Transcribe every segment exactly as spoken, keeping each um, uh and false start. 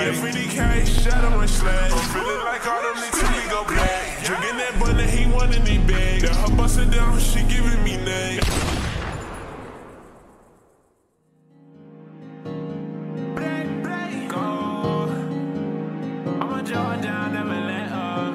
Yeah, fifty K shot on my slash. I'm feeling like all them niggas we go black. Drinking that bun that he want in his bag. That her bustin' down, she giving me name. Down, never let up.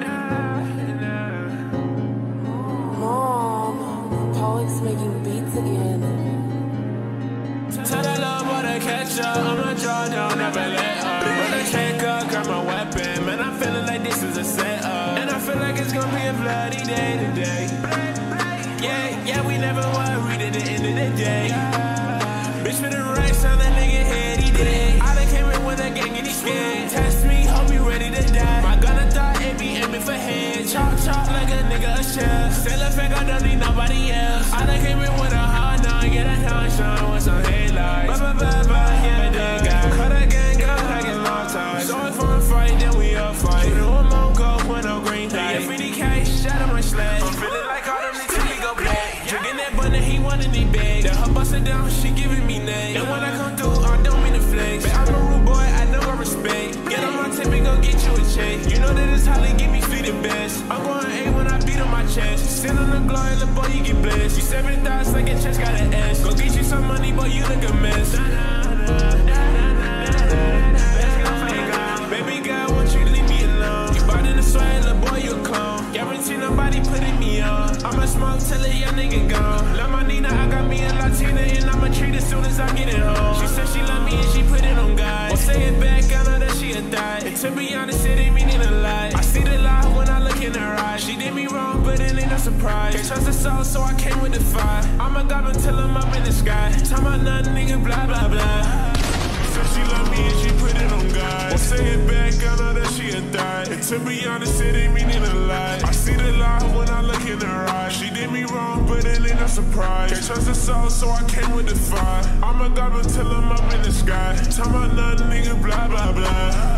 Mom, Pollock's making beats again. Tell that little boy to catch up. I'ma draw down, never let up. When I check up, grab my weapon. Man, I'm feeling like this is a setup. And I feel like it's gonna be a bloody day today. Yeah, yeah, we never worried at the end of the day. Bitch with the racks on that nigga head, he did it. I done came in with a gang and he scared. Test me, hope you ready to die. My gun I thought it be aiming for head. Chop, chop like a nigga a chef. Still a fake, I don't need nobody else. I done came in with a hard nine, get a nine shine with some headlights. Bye, bye, bye, bye, yeah, they got cut a gang up like a long time. So if I'm fight, then we all fight. You know I'm on go when I'm green light. Yeah, fifty K shot on my slash. I'm feeling like all them niggas we go black. Drinking that bun that he want in his bag. That her bustin' down, she giving me name. And when I come through, I don't mean to flex. But I'm a rude boy, I know I respect. Get on my tip and go get you a check. You know that it's Holly, give me fleet the best. I'm going A when I beat on my chest. Sit on the glory, little boy, you get blessed. You seven thoughts like a chest got an S. Go get you some money, boy, you look a mess. Nah, nah, nah, nah, nah, nah, nah. Let's go play God. Baby girl, won't you leave me alone? You bought in the swag, little boy, you a clone. Guarantee nobody putting me on. I'ma smoke till a young nigga gone. Love my Nina, I got me a Latina, and I'ma treat as soon as I get it home. She said she love me and she put it on God. Well, say it back, I know that she a thot. And to be honest, it ain't meaning a lot. I see the lie when I look in her eyes. She did me wrong, but it ain't no surprise. Can't trust the soul, so I came with the fire. I'm a goblin till I'm up in the sky. Tell my nothing, nigga, blah, blah, blah. Said she love me and she put it on God. Well, say it back, I know that she a thot. And to be honest, it ain't meaning a lot. I see the lie when I look in her eyes. She did me wrong, but it ain't no surprise. Can't trust the soul, so I came with the fire. I'm a goblin till I'm up in the sky. Tell my nothing, nigga, blah, blah, blah.